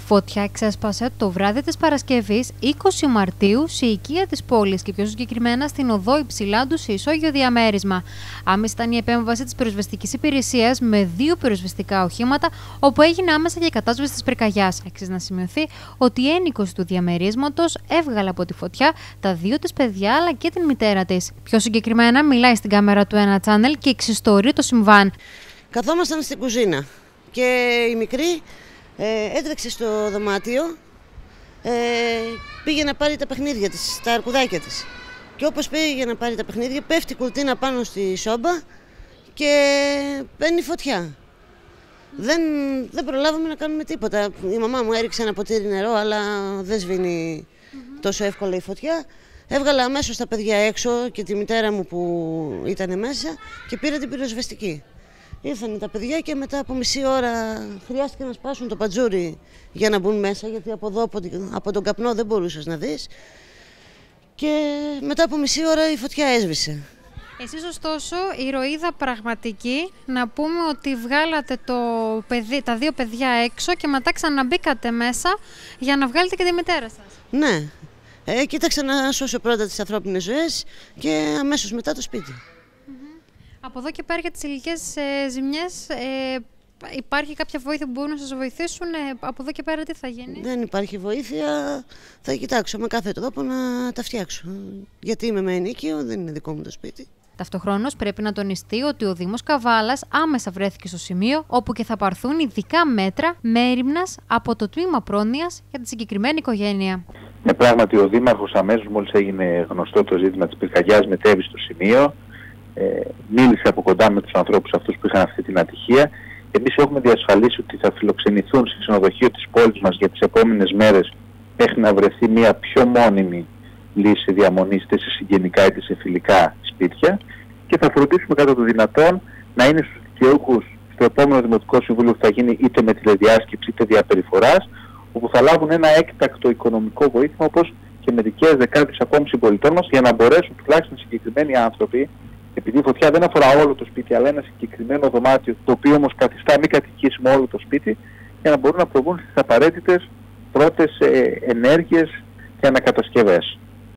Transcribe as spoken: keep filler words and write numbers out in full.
Φωτιά ξέσπασε το βράδυ της Παρασκευής είκοσι Μαρτίου σε οικία της πόλης και πιο συγκεκριμένα στην οδό Υψηλάντου σε ισόγειο διαμέρισμα. Άμεση ήταν η επέμβαση της πυροσβεστικής υπηρεσίας με δύο πυροσβεστικά οχήματα, όπου έγινε άμεσα και η κατάσβεση της πυρκαγιάς. Αξίζει να σημειωθεί ότι η ένοικος του διαμερίσματος έβγαλε από τη φωτιά τα δύο της παιδιά αλλά και την μητέρα της. Πιο συγκεκριμένα μιλάει στην κάμερα του ένα Channel και εξιστορεί το συμβάν. Καθόμασταν στην κουζίνα και η μικρή ε, έτρεξε στο δωμάτιο, ε, πήγε να πάρει τα παιχνίδια της, τα αρκουδάκια της. Και όπως πήγε να πάρει τα παιχνίδια, πέφτει η κουρτίνα πάνω στη σόμπα και παίρνει φωτιά. Δεν, δεν προλάβαμε να κάνουμε τίποτα. Η μαμά μου έριξε ένα ποτήρι νερό, αλλά δεν σβήνει mm-hmm. τόσο εύκολα η φωτιά. Έβγαλα αμέσως τα παιδιά έξω και τη μητέρα μου που ήταν μέσα και πήρα την πυροσβεστική. Ήρθαν τα παιδιά και μετά από μισή ώρα χρειάστηκε να σπάσουν το πατζούρι για να μπουν μέσα, γιατί από εδώ, από τον καπνό δεν μπορούσες να δεις. Και μετά από μισή ώρα η φωτιά έσβησε. Εσείς ωστόσο, ηρωίδα πραγματική, να πούμε ότι βγάλατε το παιδί, τα δύο παιδιά έξω και μετά ξαναμπήκατε μέσα για να βγάλετε και τη μητέρα σας. Ναι, ε, κοίταξα να σώσω πρώτα τις ανθρώπινες ζωές και αμέσως μετά το σπίτι. Από εδώ και πέρα για τις υλικές ε, ζημιές, ε, υπάρχει κάποια βοήθεια που μπορούν να σας βοηθήσουν, ε, από εδώ και πέρα τι θα γίνει? Δεν υπάρχει βοήθεια, θα κοιτάξω με κάθε τρόπο να τα φτιάξω, γιατί είμαι με ενοίκιο, δεν είναι δικό μου το σπίτι. Ταυτοχρόνως πρέπει να τονιστεί ότι ο Δήμος Καβάλας άμεσα βρέθηκε στο σημείο όπου και θα πάρθουν ειδικά μέτρα μέριμνας από το τμήμα πρόνοιας για τη συγκεκριμένη οικογένεια. Ναι, πράγματι ο Δήμαρχος αμέσως μόλις έγινε γνωστό το ζήτημα της πυρκαγιάς μετέβη στο σημείο. Ε, μίλησε από κοντά με τους ανθρώπους αυτούς που είχαν αυτή την ατυχία. Εμείς έχουμε διασφαλίσει ότι θα φιλοξενηθούν στη ξενοδοχείο της πόλης μας για τις επόμενες μέρες μέχρι να βρεθεί μια πιο μόνιμη λύση διαμονής είτε σε συγγενικά είτε σε φιλικά σπίτια και θα φροντίσουμε κατά το δυνατόν να είναι στους δικαιούχους στο επόμενο Δημοτικό Συμβούλιο που θα γίνει είτε με τηλεδιάσκεψη είτε διαπεριφοράς, όπου θα λάβουν ένα έκτακτο οικονομικό βοήθημα όπως και μερικές δεκάδες ακόμη συμπολιτών μας για να μπορέσουν τουλάχιστον συγκεκριμένοι άνθρωποι, επειδή η φωτιά δεν αφορά όλο το σπίτι, αλλά ένα συγκεκριμένο δωμάτιο, το οποίο όμως καθιστά μη κατοικήσιμο όλο το σπίτι, για να μπορούν να προβούν στις απαραίτητες πρώτες ε, ενέργειες και ανακατασκευές.